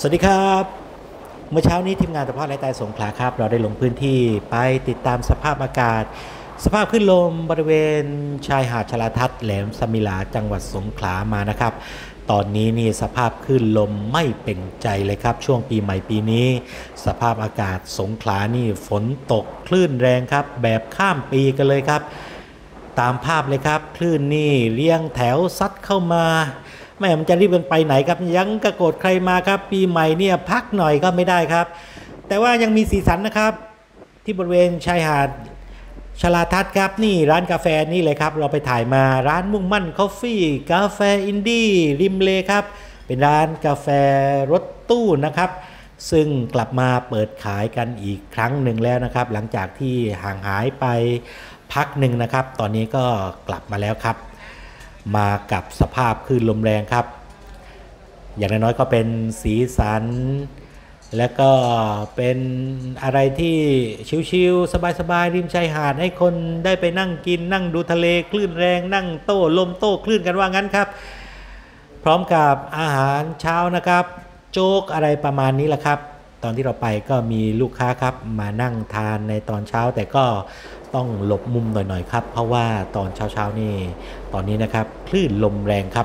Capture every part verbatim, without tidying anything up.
สวัสดีครับเมื่อเช้านี้ทีมงานตะพาะไรใต้สงขลาครับเราได้ลงพื้นที่ไปติดตามสภาพอากาศสภาพคลื่นลมบริเวณชายหาดชลทัศน์แหลมสมิลาจังหวัดสงขลามานะครับตอนนี้นี่สภาพคลื่นลมไม่เป็นใจเลยครับช่วงปีใหม่ปีนี้สภาพอากาศสงขลานี่ฝนตกคลื่นแรงครับแบบข้ามปีกันเลยครับตามภาพเลยครับคลื่นนี่เรียงแถวซัดเข้ามาแม่มันจะรีบกันไปไหนครับยังกระโกดใครมาครับปีใหม่เนี่ยพักหน่อยก็ไม่ได้ครับแต่ว่ายังมีสีสันนะครับที่บริเวณชายหาดชลาทัศน์ครับนี่ร้านกาแฟนี่เลยครับเราไปถ่ายมาร้านมุ่งมั่นคอฟฟี่กาแฟอินดี้ริมเลครับเป็นร้านกาแฟรถตู้นะครับซึ่งกลับมาเปิดขายกันอีกครั้งหนึ่งแล้วนะครับหลังจากที่ห่างหายไปพักหนึ่งนะครับตอนนี้ก็กลับมาแล้วครับมากับสภาพคลื่นลมแรงครับอย่างน้อยๆก็เป็นสีสันและก็เป็นอะไรที่ชิลๆสบายๆริมชายหาดให้คนได้ไปนั่งกินนั่งดูทะเลคลื่นแรงนั่งโต้ลมโต้คลื่นกันว่างั้นครับพร้อมกับอาหารเช้านะครับโจ๊กอะไรประมาณนี้แหละครับตอนที่เราไปก็มีลูกค้าครับมานั่งทานในตอนเช้าแต่ก็ต้องหลบมุมหน่อยๆครับเพราะว่าตอนเช้าๆนี่ตอนนี้นะครับคลื่นลมแรงครับ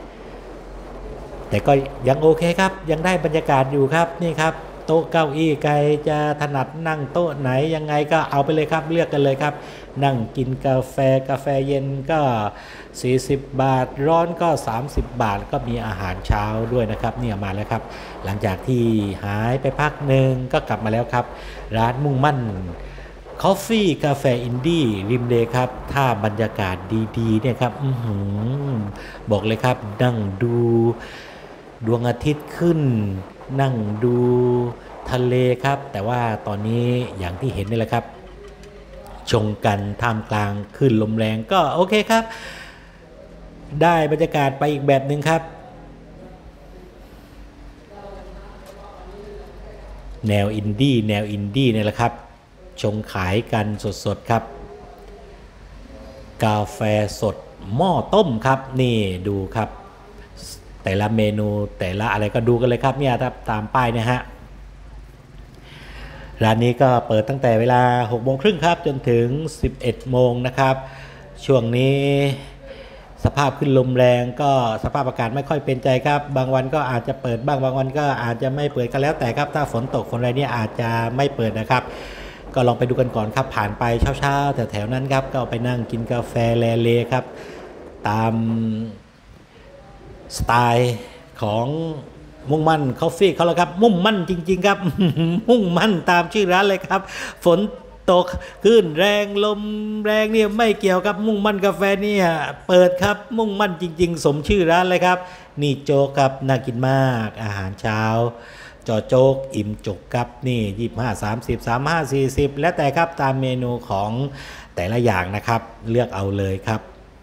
แต่ก็ยังโอเคครับยังได้บรรยากาศอยู่ครับนี่ครับโต๊ะเก้าอี้ใครจะถนัดนั่งโต๊ะไหนยังไงก็เอาไปเลยครับเลือกกันเลยครับนั่งกินกาแฟกาแฟเย็นก็สี่สิบบาทร้อนก็สามสิบบาทก็มีอาหารเช้าด้วยนะครับเนี่ยมาแล้วครับหลังจากที่หายไปพักหนึ่งก็กลับมาแล้วครับร้านมุ่งมั่นคอฟฟี่กาแฟอินดี้ริมเลครับถ้าบรรยากาศดีๆเนี่ยครับอื้อหือบอกเลยครับนั่งดูดวงอาทิตย์ขึ้นนั่งดูทะเลครับแต่ว่าตอนนี้อย่างที่เห็นนี่แหละครับชงกันท่ามกลางคลื่นลมแรงก็โอเคครับได้บรรยากาศไปอีกแบบหนึ่งครับแนวอินดี้แนวอินดี้นี่แหละครับชงขายกันสดๆครับกาแฟสดหม้อต้มครับนี่ดูครับแต่ละเมนูแต่ละอะไรก็ดูกันเลยครับเนี่ยตามป้ายเนี่ยฮะร้านนี้ก็เปิดตั้งแต่เวลาหกโมงครึ่งครับจนถึงสิบเอ็ดโมงนะครับช่วงนี้สภาพขึ้นลมแรงก็สภาพอากาศไม่ค่อยเป็นใจครับบางวันก็อาจจะเปิดบ้างบางวันก็อาจจะไม่เปิดก็แล้วแต่ครับถ้าฝนตกฝนอะไรเนี่ยอาจจะไม่เปิดนะครับก็ลองไปดูกันก่อนครับผ่านไปเช้าๆแถวๆนั้นครับก็ไปนั่งกินกาแฟแลเลครับตามสไตล์ของมุ่งมั่นคอฟฟี่เขาแล้วครับมุ่งมั่นจริงๆครับ มุ่งมั่นตามชื่อร้านเลยครับฝนตกขึ้นแรงลมแรงเนี่ยไม่เกี่ยวกับมุ่งมั่นกาแฟเนี่ยเปิดครับมุ่งมั่นจริงๆสมชื่อร้านเลยครับนี่โจ๊กครับน่ากินมากอาหารเช้าจอโจ๊กอิ่มจุกครับนี่ยี่สิบห้า สามสิบ สามสิบห้า สี่สิบแล้วแต่ครับตามเมนูของแต่ละอย่างนะครับเลือกเอาเลยครับ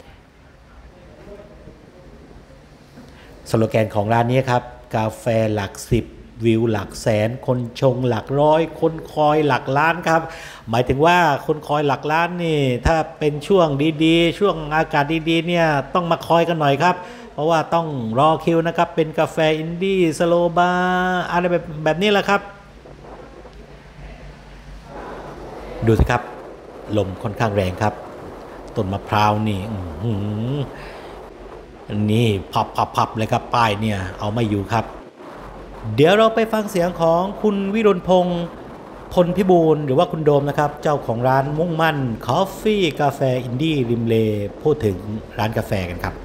สโลแกนของร้านนี้ครับกาแฟหลักสิบวิวหลักแสนคนชงหลักร้อยคนคอยหลักล้านครับหมายถึงว่าคนคอยหลักล้านนี่ถ้าเป็นช่วงดีๆช่วงอากาศดีๆเนี่ยต้องมาคอยกันหน่อยครับเพราะว่าต้องรอคิวนะครับเป็นกาแฟอินดี้สโลบาร์อะไรแบบแบบนี้แหละครับดูสิครับลมค่อนข้างแรงครับต้นมะพร้าวนี่อันนี้พับพับพับเลยครับป้ายเนี่ยเอาไม่อยู่ครับเดี๋ยวเราไปฟังเสียงของคุณวิรุณพงศ์พลพิบูลหรือว่าคุณโดมนะครับเจ้าของร้านมุ่งมั่นคอฟฟี่กาแฟอินดี้ริมเลพูดถึงร้านกาแฟกันครับ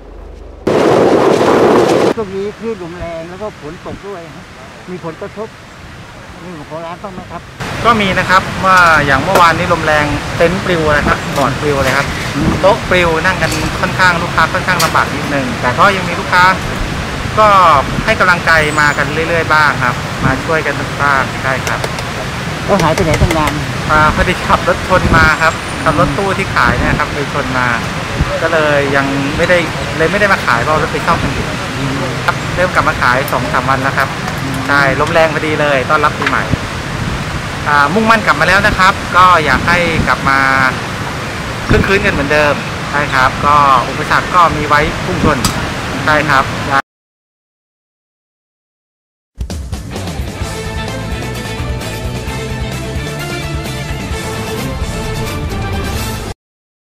ช่วงนี้คลื่นลมแรงแล้วก็ฝนตกด้วยมีผลกระทบนี่ของร้านต้องไหมครับก็มีนะครับว่าอย่างเมื่อวานนี้ลมแรงเต็นท์ปลิวนะครับบอร์ดปลิวเลยครับโต๊ะปลิวนั่งกันค่อนข้างลูกค้าค่อนข้างลำบากนิดนึงแต่ก็ยังมีลูกค้าก็ให้กำลังใจมากันเรื่อยๆบ้างครับมาช่วยกันบ้างได้ครับก็หายไปไหนตั้งนานมาพอดีขับรถชนมาครับขับรถตู้ที่ขายเนี่ยครับไปชนมาก็เลยยังไม่ได้เลยไม่ได้มาขายเพราะรถไปซ่อมกันอยู่ครับเริ่มกลับมาขายสองสามวันแล้วครับใช่ลมแรงพอดีเลยต้อนรับปีใหม่มุ่งมั่นกลับมาแล้วนะครับก็อยากให้กลับมาคึกคืนกันเหมือนเดิมใช่ครับก็อุปสรรคก็มีไว้พุ่งชนใช่ครับ